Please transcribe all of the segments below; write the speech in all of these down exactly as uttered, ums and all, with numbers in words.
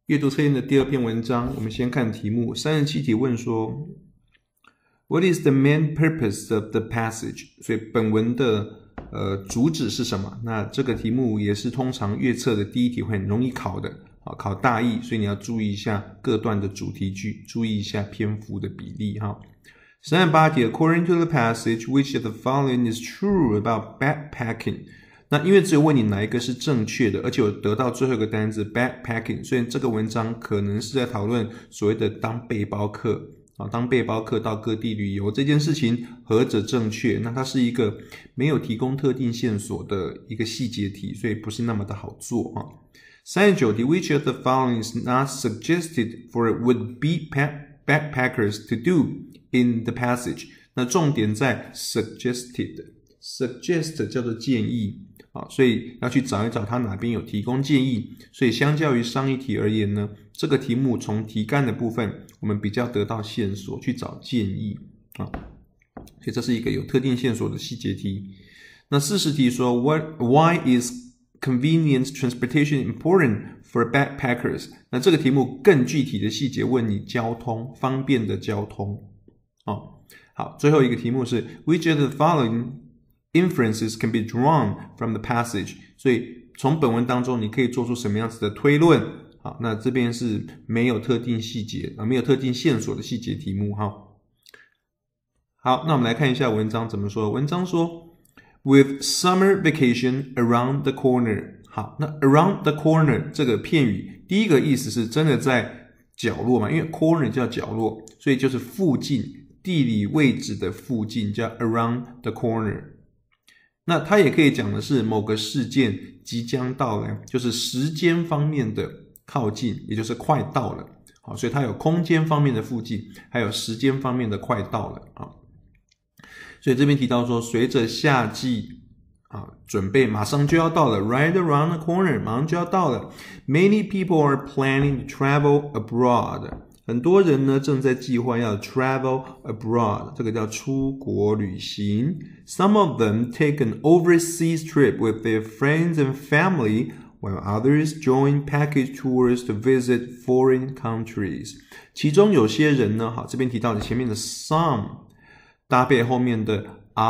阅读测验的第二篇文章，我们先看题目。三十七题问说 What is the main purpose of the passage？ 所以本文的呃主旨是什么？那这个题目也是通常阅测的第一题会很容易考的，考大意，所以你要注意一下各段的主题句，注意一下篇幅的比例哈。三十八题 According to the passage, which of the following is true about backpacking？那因为只有问你哪一个是正确的，而且有得到最后一个单字 backpacking， 所以这个文章可能是在讨论所谓的当背包客啊，当背包客到各地旅游这件事情何者正确？那它是一个没有提供特定线索的一个细节题，所以不是那么的好做啊。三十九题 Which of the following is not suggested for would-be backpackers to do in the passage？ 那重点在 suggested， suggest 叫做建议。所以要去找一找它哪边有提供建议，所以相较于上一题而言呢，这个题目从题干的部分我们比较得到线索去找建议啊，所以这是一个有特定线索的细节题。那四十题说 What, Why is convenient transportation important for backpackers？ 那这个题目更具体的细节问你交通，方便的交通哦。好，最后一个题目是 Which of the following inferences can be drawn from the passage？ 所以从本文当中你可以做出什么样子的推论？好，那这边是没有特定细节啊，没有特定线索的细节题目哈。好，那我们来看一下文章怎么说。文章说 With summer vacation around the corner。 好，那 around the corner 这个片语第一个意思是真的在角落嘛，因为 corner 叫角落，所以就是附近，地理位置的附近叫 around the corner。那它也可以讲的是某个事件即将到来，就是时间方面的靠近，也就是快到了。好，所以它有空间方面的附近，还有时间方面的快到了啊。所以这边提到说，随着夏季啊，准备马上就要到了 ，right around the corner， 马上就要到了。Many people are planning to travel abroad。很多人呢正在计划要 travel abroad， 这个叫出国旅行。Some of them take an overseas trip with their friends and family, while others join package tours to visit foreign countries. 其中有些人呢，好，这边提到的前面的 some 搭配后面的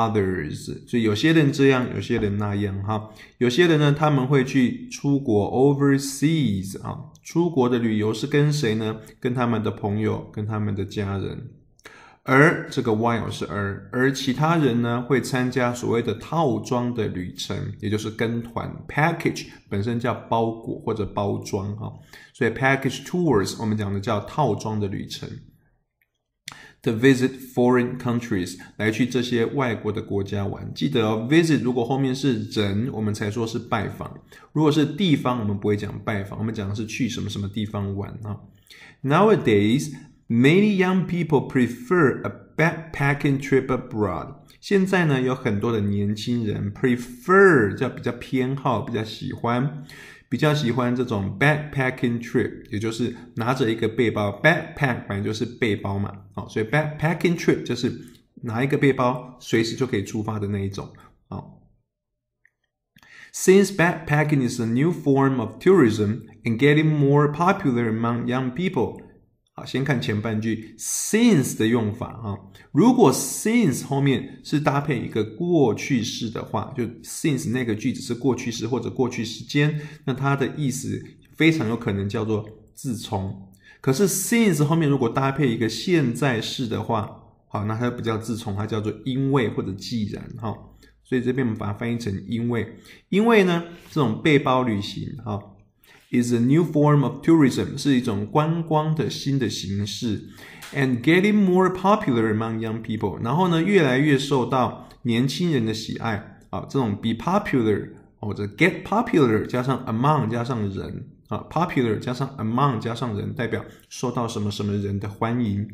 others， 所以有些人这样，有些人那样哈。有些人呢，他们会去出国 overseas 啊。出国的旅游是跟谁呢？跟他们的朋友，跟他们的家人。而这个 while 是而，而其他人呢会参加所谓的套装的旅程，也就是跟团 package 本身叫包裹或者包装哈，所以 package tours 我们讲的叫套装的旅程。To visit foreign countries 来去这些外国的国家玩。记得哦 visit 如果后面是人我们才说是拜访，如果是地方我们不会讲拜访，我们讲的是去什么什么地方玩啊。Nowadays many young people prefer a backpacking trip abroad。 现在呢有很多的年轻人 prefer 叫比较偏好，比较喜欢比较喜欢这种 backpacking trip， 也就是拿着一个背包 backpack 本来就是背包嘛，所以 backpacking trip 就是拿一个背包随时就可以出发的那一种。Since backpacking is a new form of tourism and getting more popular among young people， 好，先看前半句 since 的用法哈。如果 since 后面是搭配一个过去式的话，就 since 那个句子是过去式或者过去时间，那它的意思非常有可能叫做自从。可是 since 后面如果搭配一个现在式的话，好，那它不叫自从，它叫做因为或者既然哈。所以这边我们把它翻译成因为。因为呢，这种背包旅行哈is a new form of tourism， 是一种观光的新的形式 and getting more popular among young people， 然后呢越来越受到年轻人的喜爱啊，这种 be popular 或者 get popular 加上 among 加上人啊 popular 加上 among 加上人代表受到什么什么人的欢迎。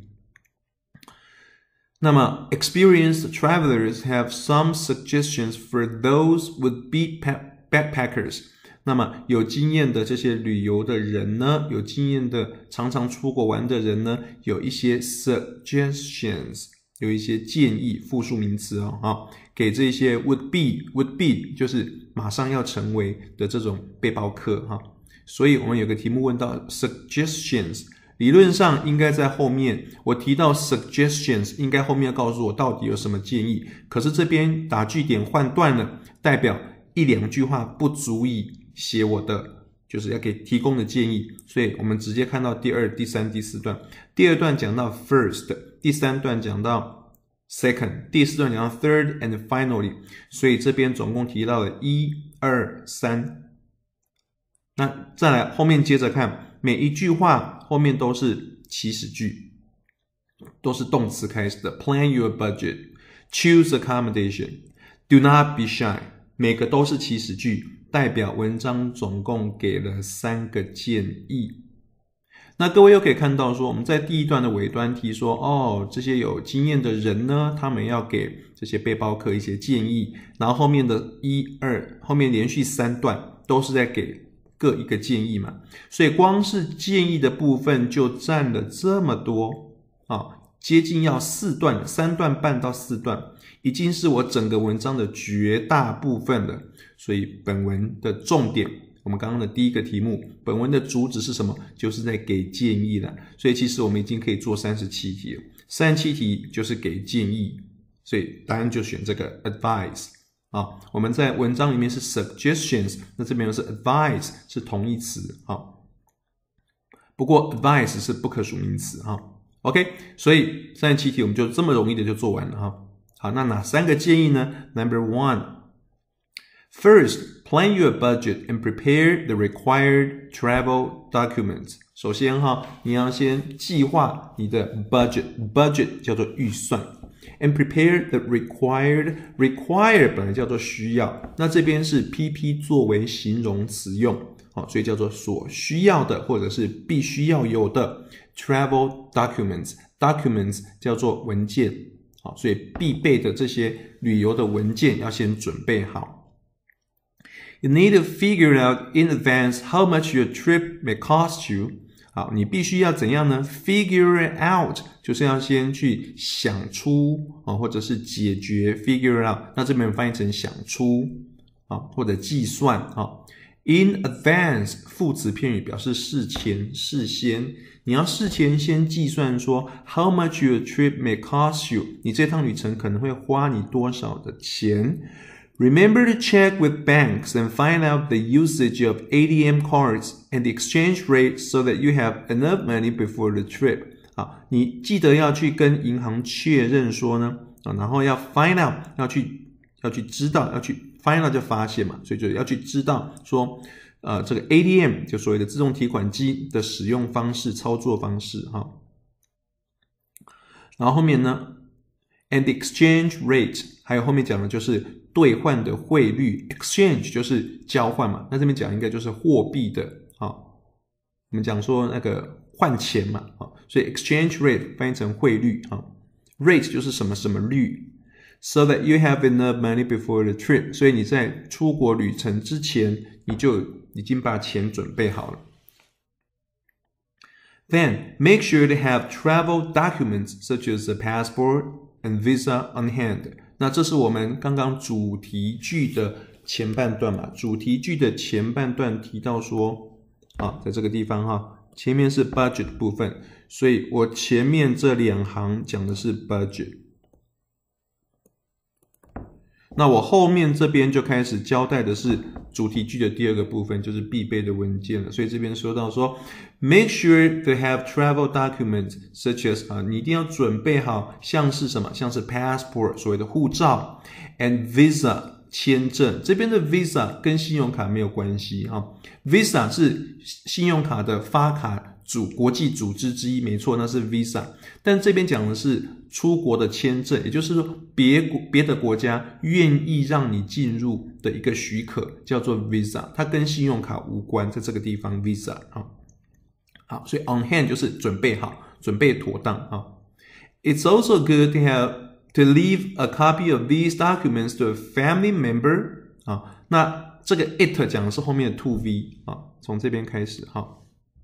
那么 experienced travelers have some suggestions for those would-be backpackers。那么有经验的这些旅游的人呢，有经验的常常出国玩的人呢，有一些 suggestions， 有一些建议，复数名词哦，好，给这些 would be would be 就是马上要成为的这种背包客哈。 所以我们有个题目问到 suggestions， 理论上应该在后面，我提到 suggestions 应该后面要告诉我到底有什么建议，可是这边打句点换段了，代表一两句话不足以写我的就是要给提供的建议，所以我们直接看到第二、第三、第四段。第二段讲到 first， 第三段讲到 second， 第四段讲到 third and finally， 所以这边总共提到了一、二、三。那再来后面接着看，每一句话后面都是祈使句，都是动词开始的 ，plan your budget， choose accommodation， do not be shy， 每个都是祈使句，代表文章总共给了三个建议。那各位又可以看到说，我们在第一段的尾端提说，哦，这些有经验的人呢，他们要给这些背包客一些建议，然后后面的一、二，后面连续三段都是在给各一个建议嘛，所以光是建议的部分就占了这么多啊，接近要四段，三段半到四段，已经是我整个文章的绝大部分了。所以本文的重点，我们刚刚的第一个题目，本文的主旨是什么？就是在给建议了。所以其实我们已经可以做三十七题了，三十七题就是给建议，所以答案就选这个 advice。啊，我们在文章里面是 suggestions， 那这边又是 advice， 是同义词啊。不过 advice 是不可数名词啊。OK， 所以三十七题我们就这么容易的就做完了哈。好，那哪三个建议呢 ？Number one，first plan your budget and prepare the required travel documents。首先哈，你要先计划你的 budget，budget 叫做预算。And prepare the required require 本来叫做需要，那这边是 P P 作为形容词用，所以叫做所需要的或者是必须要有的 travel documents documents 叫做文件，所以必备的这些旅游的文件要先准备好。You need to figure out in advance how much your trip may cost you。好，你必须要怎样呢 ？Figure it out， 就是要先去想出啊，或者是解决 figure out。那这边翻译成想出啊，或者计算啊。In advance 副词片语表示事前、事先，你要事前先计算说 how much your trip may cost you， 你这趟旅程可能会花你多少的钱。Remember to check with banks and find out the usage of A T M cards and the exchange rate so that you have enough money before the trip. 好，你记得要去跟银行确认说呢，啊，然后要 find out， 要去要去知道，要去 find out 就发现嘛，所以就要去知道说，呃，这个 A T M 就所谓的自动提款机的使用方式、操作方式哈。然后后面呢 ，and the exchange rate， 还有后面讲的就是兑换的汇率 ，exchange 就是交换嘛，那这边讲应该就是货币的啊。我们讲说那个换钱嘛，啊，所以 exchange rate 翻译成汇率啊 ，rate 就是什么什么率 ，so that you have enough money before the trip， 所以你在出国旅程之前，你就已经把钱准备好了。Then make sure to have travel documents such as a passport and visa on hand。那这是我们刚刚主题句的前半段嘛，主题句的前半段提到说，啊，在这个地方哈，前面是 budget 部分，所以我前面这两行讲的是 budget。那我后面这边就开始交代的是主题句的第二个部分，就是必备的文件了。所以这边说到说 ，make sure to have travel documents such as 啊，你一定要准备好，像是什么，像是 passport 所谓的护照 ，and visa 签证。这边的 visa 跟信用卡没有关系啊 ，visa 是信用卡的发卡组国际组织之一，没错，那是 visa。但这边讲的是出国的签证，也就是说别国别的国家愿意让你进入的一个许可，叫做 visa， 它跟信用卡无关，在这个地方 visa 啊。好，所以 on hand 就是准备好，准备妥当啊。It's also good to have to leave a copy of these documents to a family member 啊。那这个 it 讲的是后面的 to v 啊，从这边开始哈。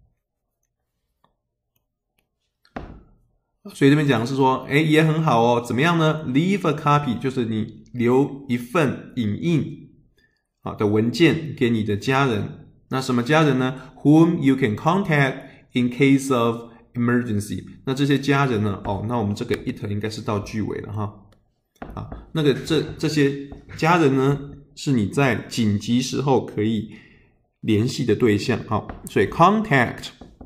所以这边讲的是说，诶，也很好哦，怎么样呢 ？Leave a copy 就是你留一份影印啊的文件给你的家人那什么家人呢 ？Whom you can contact in case of emergency。那这些家人呢？哦，那我们这个 it 应该是到句尾了哈。啊，那个这这些家人呢，是你在紧急时候可以联系的对象。好，所以 contact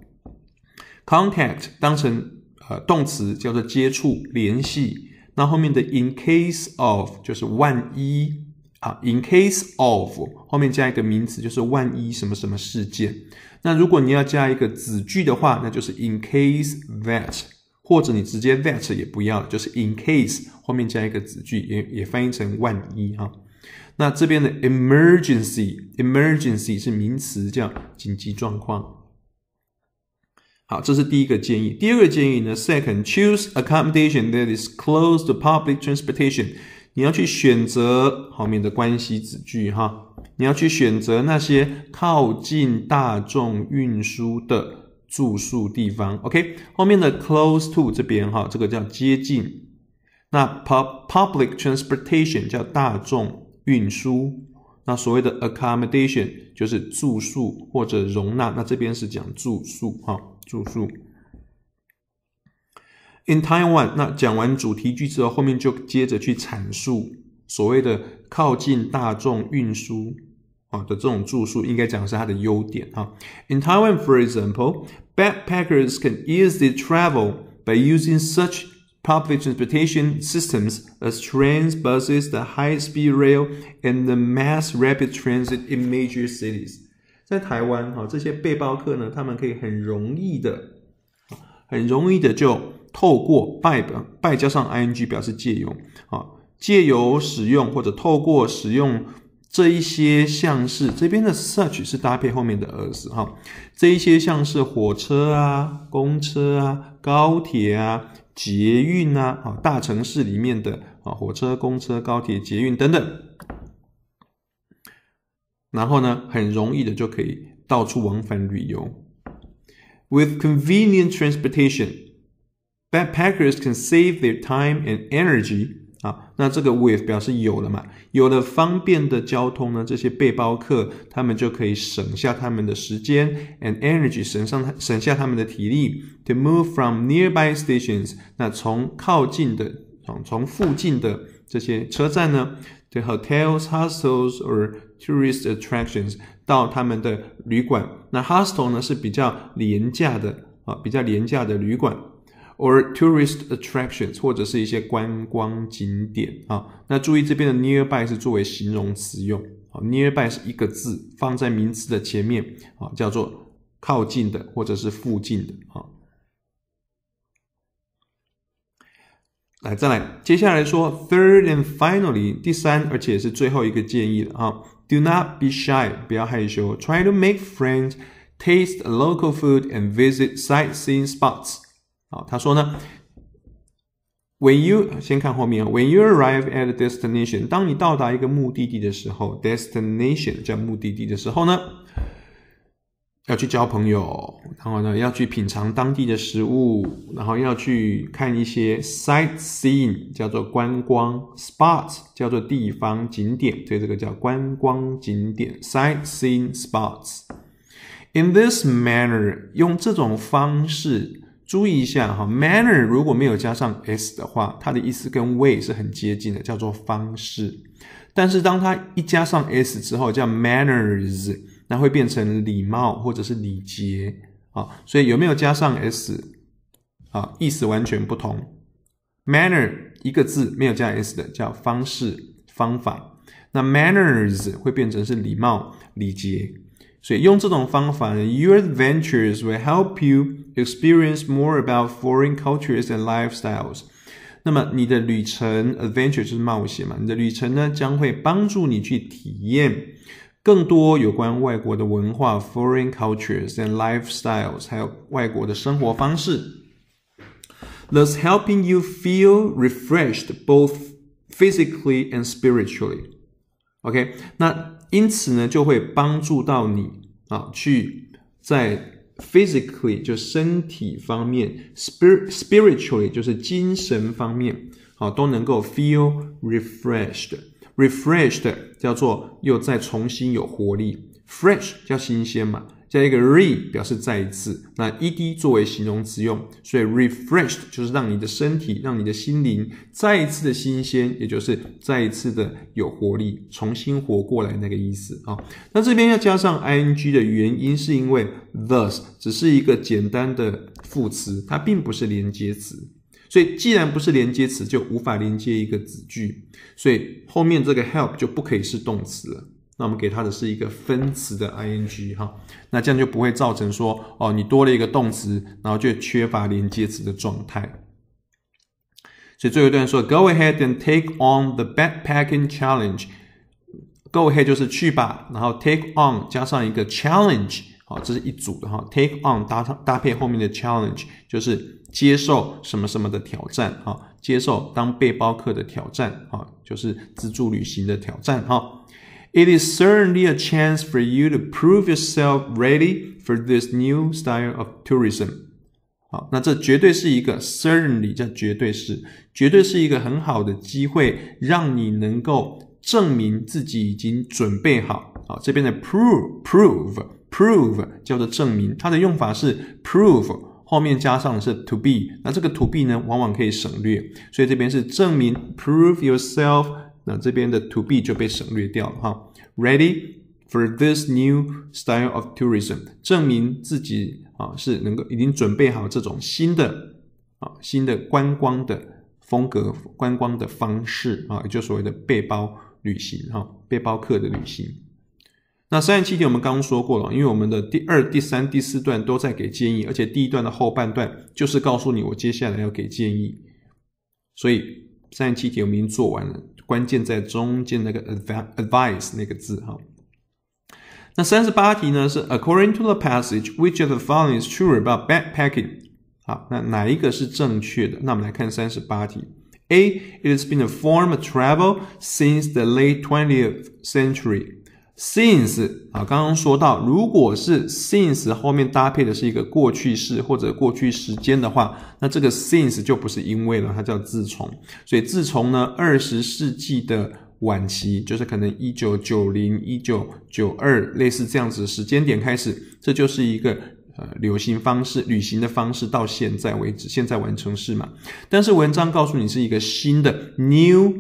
contact 当成呃动词叫做接触、联系。那后面的 in case of 就是万一啊 ，in case of 后面加一个名词就是万一什么什么事件。那如果你要加一个子句的话，那就是 in case that， 或者你直接 that 也不要，就是 in case 后面加一个子句，也也翻译成万一哈。那这边的 emergency emergency 是名词，叫紧急状况。好，这是第一个建议。第二个建议呢 ，second, choose accommodation that is close to public transportation。你要去选择后面的关系子句哈，你要去选择那些靠近大众运输的住宿地方。OK， 后面的 close to 这边哈，这个叫接近。那 public transportation 叫大众运输。那所谓的 accommodation 就是住宿或者容纳，那这边是讲住宿哈，住宿。In Taiwan， 那讲完主题句之后，后面就接着去阐述所谓的靠近大众运输啊的这种住宿，应该讲的是它的优点哈。In Taiwan, for example, backpackers can easily travel by using such public transportation systems as trains, buses, the high-speed rail, and the mass rapid transit in major cities. 在台湾，这些背包客呢，他们可以很容易的，很容易的就透过 by by 加上 ing 表示借由，借由使用或者透过使用这一些像是这边的 such 是搭配后面的 as 哈，这一些像是火车啊、公车啊、高铁啊。捷运啊，大城市里面的火车、公车、高铁、捷运等等，然后呢，很容易的就可以到处往返旅游。With convenient transportation, backpackers can save their time and energy. 啊，那这个 with 表示有了嘛，有了方便的交通呢，这些背包客他们就可以省下他们的时间 and energy， 省上省下他们的体力 to move from nearby stations， 那从靠近的从附近的这些车站呢 to hotels, hostels or tourist attractions， 到他们的旅馆。那 hostel 呢是比较廉价的啊，比较廉价的旅馆。or tourist attractions 或者是一些观光景点啊，那注意这边的 nearby 是作为形容词用， nearby 是一个字放在名词的前面啊，叫做靠近的或者是附近的啊。来，再来，接下来说 third and finally 第三而且是最后一个建议了啊 ，do not be shy 不要害羞 ，try to make friends, taste local food and visit sightseeing spots。好，他说呢 ，When you 先看后面 ，When you arrive at a destination， 当你到达一个目的地的时候 ，destination 叫目的地的时候呢，要去交朋友，然后呢要去品尝当地的食物，然后要去看一些 sightseeing 叫做观光 ，spots 叫做地方景点，所以这个叫观光景点 sightseeing spots。In this manner， 用这种方式。注意一下哈 manner 如果没有加上 s 的话，它的意思跟 way 是很接近的，叫做方式。但是当它一加上 s 之后，叫 manners， 那会变成礼貌或者是礼节啊。所以有没有加上 s 啊，意思完全不同。manner 一个字没有加 s 的叫方式、方法，那 manners 会变成是礼貌、礼节。所以用这种方法呢 ，your adventures will help you experience more about foreign cultures and lifestyles。那么你的旅程 ，adventure 就是冒险嘛，你的旅程呢将会帮助你去体验更多有关外国的文化 ，foreign cultures and lifestyles， 还有外国的生活方式 ，thus helping you feel refreshed both physically and spiritually。OK， 那因此呢，就会帮助到你啊，去在 physically 就身体方面 ，spiritually 就是精神方面，啊，都能够 feel refreshed。refreshed 叫做又再重新有活力 fresh 叫新鲜嘛，加一个 re 表示再一次，那 ed 作为形容词用，所以 refreshed 就是让你的身体，让你的心灵再一次的新鲜，也就是再一次的有活力，重新活过来那个意思啊。那这边要加上 ing 的原因是因为 thus 只是一个简单的副词，它并不是连接词，所以既然不是连接词，就无法连接一个子句，所以后面这个 help 就不可以是动词了。那我们给它的是一个分词的 ing 哈，那这样就不会造成说哦，你多了一个动词，然后就缺乏连接词的状态。所以最后一段说 ，Go ahead and take on the backpacking challenge。Go ahead 就是去吧，然后 take on 加上一个 challenge， 好，这是一组的哈。take on 搭搭配后面的 challenge， 就是接受什么什么的挑战哈，接受当背包客的挑战哈，就是自助旅行的挑战哈。It is certainly a chance for you to prove yourself ready for this new style of tourism. 好，那这绝对是一个 certainly 叫绝对是，绝对是一个很好的机会，让你能够证明自己已经准备好。好，这边的 prove prove prove 叫做证明，它的用法是 prove 后面加上的是 to be， 那这个 to be 呢，往往可以省略，所以这边是证明 prove yourself。那这边的 to be 就被省略掉了哈。Ready for this new style of tourism， 证明自己啊是能够已经准备好这种新的啊新的观光的风格、观光的方式啊，也就是所谓的背包旅行哈，背包客的旅行。那三十七题我们刚刚说过了，因为我们的第二、第三、第四段都在给建议，而且第一段的后半段就是告诉你我接下来要给建议，所以三十七题我们已经做完了。关键在中间那个 advice 那个字哈。那三十八题呢是 according to the passage, which of the following is true about backpacking？ 好，那哪一个是正确的？那我们来看三十八题。A. It has been a form of travel since the late twentieth century.Since 啊，刚刚说到，如果是 since 后面搭配的是一个过去式或者过去时间的话，那这个 since 就不是因为了，它叫自从。所以自从呢二十世纪的晚期，就是可能一九九零、一九九二类似这样子的时间点开始，这就是一个呃流行方式、旅行的方式到现在为止，现在完成式嘛。但是文章告诉你是一个新的 new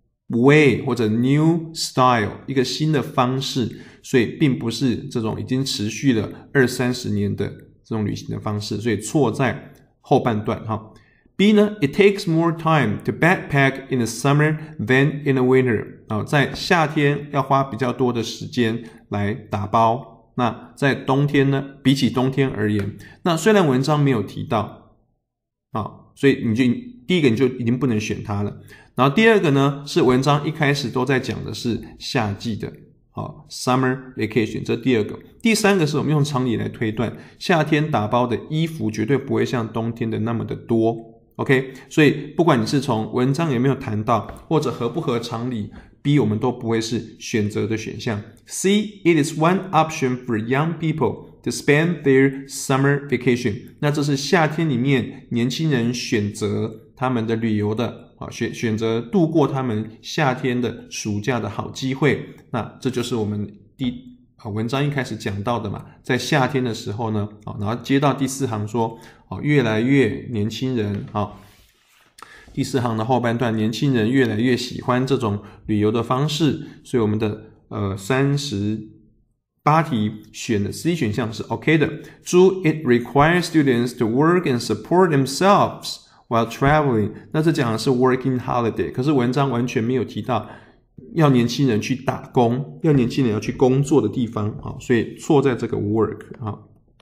way 或者 new style 一个新的方式，所以并不是这种已经持续了二三十年的这种旅行的方式，所以错在后半段哈。B 呢 ，It takes more time to backpack in the summer than in the winter。啊，在夏天要花比较多的时间来打包，那在冬天呢，比起冬天而言，那虽然文章没有提到，啊，所以你就第一个你就已经不能选它了。然后第二个呢，是文章一开始都在讲的是夏季的好 summer vacation， 这第二个。第三个是我们用常理来推断，夏天打包的衣服绝对不会像冬天的那么的多 OK， 所以不管你是从文章有没有谈到，或者合不合常理， B 我们都不会是选择的选项。 C It is one option for young people to spend their summer vacation， 那这是夏天里面年轻人选择他们的旅游的啊，选选择度过他们夏天的暑假的好机会。那这就是我们第啊文章一开始讲到的嘛，在夏天的时候呢，啊，然后接到第四行说，啊，越来越年轻人啊，第四行的后半段，年轻人越来越喜欢这种旅游的方式，所以我们的呃三十八题选的 C 选项是 OK 的。注 It requires students to work and support themselves while traveling， 那这讲的是 working holiday， 可是文章完全没有提到要年轻人去打工，要年轻人要去工作的地方啊，所以错在这个 work 啊。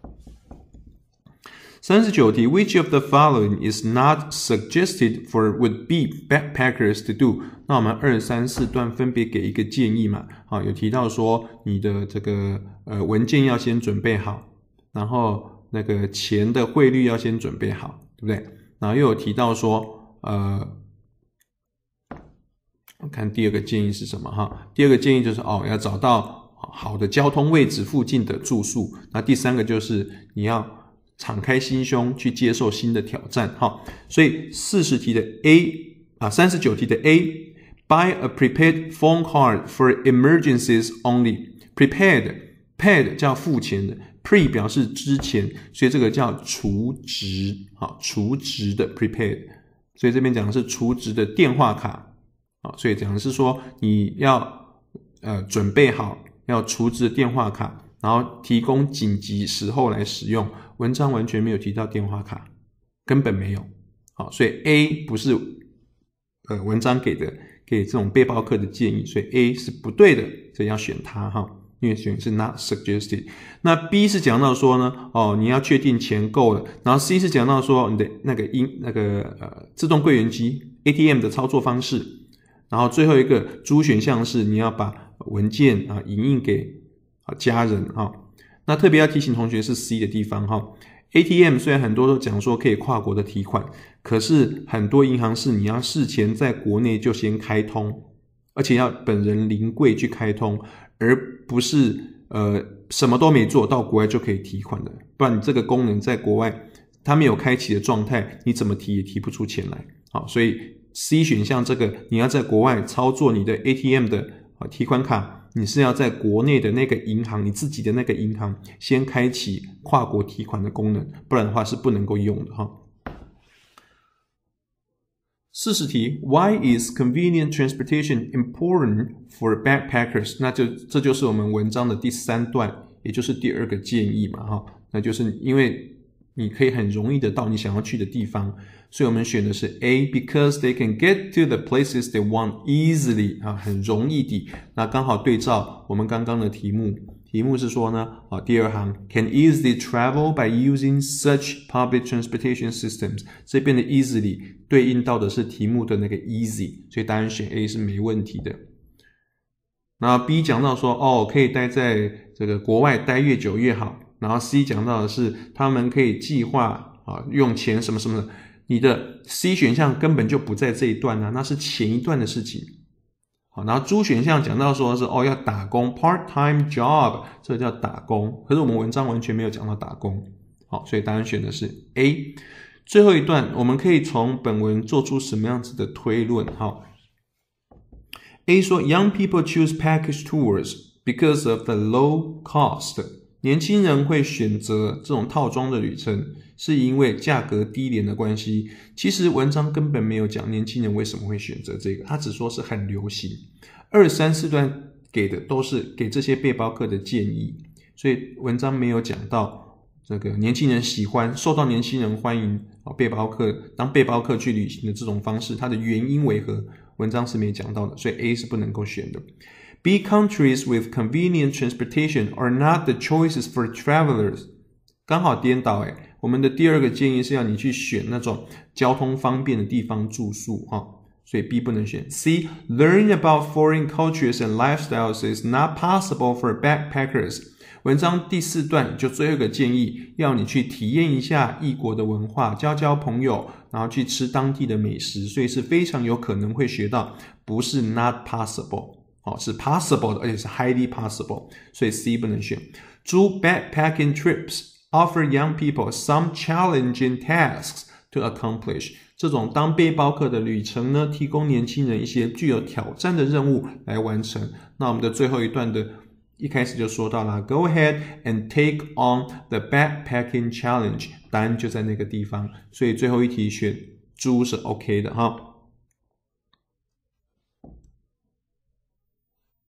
三十九题 Which of the following is not suggested for would-be backpackers to do？ 那我们二三四段分别给一个建议嘛，啊，有提到说你的这个呃文件要先准备好，然后那个钱的汇率要先准备好，对不对？然后又有提到说，呃，我看第二个建议是什么哈？第二个建议就是哦，要找到好的交通位置附近的住宿。那第三个就是你要敞开心胸去接受新的挑战哈。所以四十题的 A 啊，三十九题的 A，Buy a prepaid phone card for emergencies only。Prepared paid 叫付钱的 pre 表示之前，所以这个叫储值，好，储值的 prepaid， 所以这边讲的是储值的电话卡，好，所以讲的是说你要呃准备好要储值的电话卡，然后提供紧急时候来使用。文章完全没有提到电话卡，根本没有，好，所以 A 不是呃文章给的给这种背包客的建议，所以 A 是不对的，所以要选它哈。因为选是 not suggested。 那 B 是讲到说呢，哦，你要确定钱够了，然后 C 是讲到说你的那个音那个呃自动柜员机 A T M 的操作方式，然后最后一个 D 选项是你要把文件啊影印给啊家人哈。那特别要提醒同学是 C 的地方哈。A T M 虽然很多都讲说可以跨国的提款，可是很多银行是你要事前在国内就先开通，而且要本人临柜去开通，而不是呃什么都没做到国外就可以提款的，不然你这个功能在国外它没有开启的状态，你怎么提也提不出钱来。好，所以 C 选项这个你要在国外操作你的 A T M 的提款卡，你是要在国内的那个银行，你自己的那个银行先开启跨国提款的功能，不然的话是不能够用的哈。四十题 Why is convenient transportation important for backpackers？ 那就这就是我们文章的第三段，也就是第二个建议嘛哈。那就是因为你可以很容易的到你想要去的地方，所以我们选的是 A because they can get to the places they want easily 啊，很容易的。那刚好对照我们刚刚的题目，题目是说呢，啊，第二行 can easily travel by using such public transportation systems， 这边的 easily 对应到的是题目的那个 easy， 所以答案选 A 是没问题的。那 B 讲到说，哦，可以待在这个国外待越久越好。然后 C 讲到的是他们可以计划啊用钱什么什么的，你的 C 选项根本就不在这一段啊，那是前一段的事情。好，然后 D 选项讲到说是哦要打工 part-time job， 这个叫打工，可是我们文章完全没有讲到打工。好，所以答案选的是 A。 最后一段我们可以从本文做出什么样子的推论？好， A 说 Young people choose package tours because of the low cost，年轻人会选择这种套装的旅程是因为价格低廉的关系。其实文章根本没有讲年轻人为什么会选择这个，他只说是很流行。二三四段给的都是给这些背包客的建议，所以文章没有讲到这个年轻人喜欢受到年轻人欢迎背包客当背包客去旅行的这种方式，它的原因为何，文章是没讲到的，所以 A 是不能够选的。B countries with convenient transportation are not the choices for travelers。 刚好颠倒诶，我们的第二个建议是要你去选那种交通方便的地方住宿、哦、所以 B 不能选。 C learning about foreign cultures and lifestyles is not possible for backpackers。 文章第四段就最后一个建议要你去体验一下异国的文化，交交朋友，然后去吃当地的美食，所以是非常有可能会学到，不是 not possible，哦，是 possible 的，而且是 highly possible， 所以 C 不能选。Do backpacking trips offer young people some challenging tasks to accomplish？ 这种当背包客的旅程呢，提供年轻人一些具有挑战的任务来完成。那我们的最后一段的一开始就说到了 Go ahead and take on the backpacking challenge， 答案就在那个地方，所以最后一题选猪是 OK 的哈。